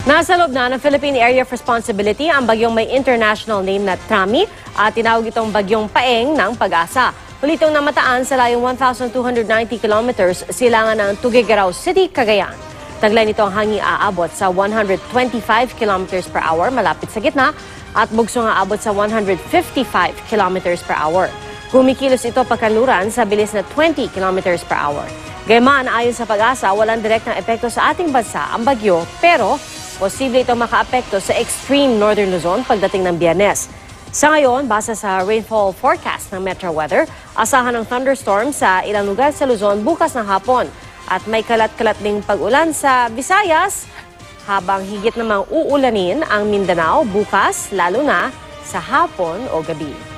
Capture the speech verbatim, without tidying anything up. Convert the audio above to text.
Nasa loob na ng Philippine Area of Responsibility ang bagyong may international name na Trami at tinawag itong bagyong paeng ng pag-asa. Huli itong namataan sa layong one thousand two hundred ninety kilometers silangan ng Tuguegarao City, Cagayan. Taglay nito ang hangin aabot sa one hundred twenty-five kilometers per hour malapit sa gitna at bugsong aabot sa one hundred fifty-five kilometers per hour. Kumikilos ito pagkanluran sa bilis na twenty kilometers per hour. Gayman, ayon sa pag-asa, walang direktang epekto sa ating bansa ang bagyo, pero posible itong makaapekto sa extreme northern Luzon pagdating ng Biyernes. Sa ngayon, base sa rainfall forecast ng Metro Weather, asahan ng thunderstorm sa ilang lugar sa Luzon bukas ng hapon at may kalat-kalat ding pag-ulan sa Visayas habang higit namang uulanin ang Mindanao bukas lalo na sa hapon o gabi.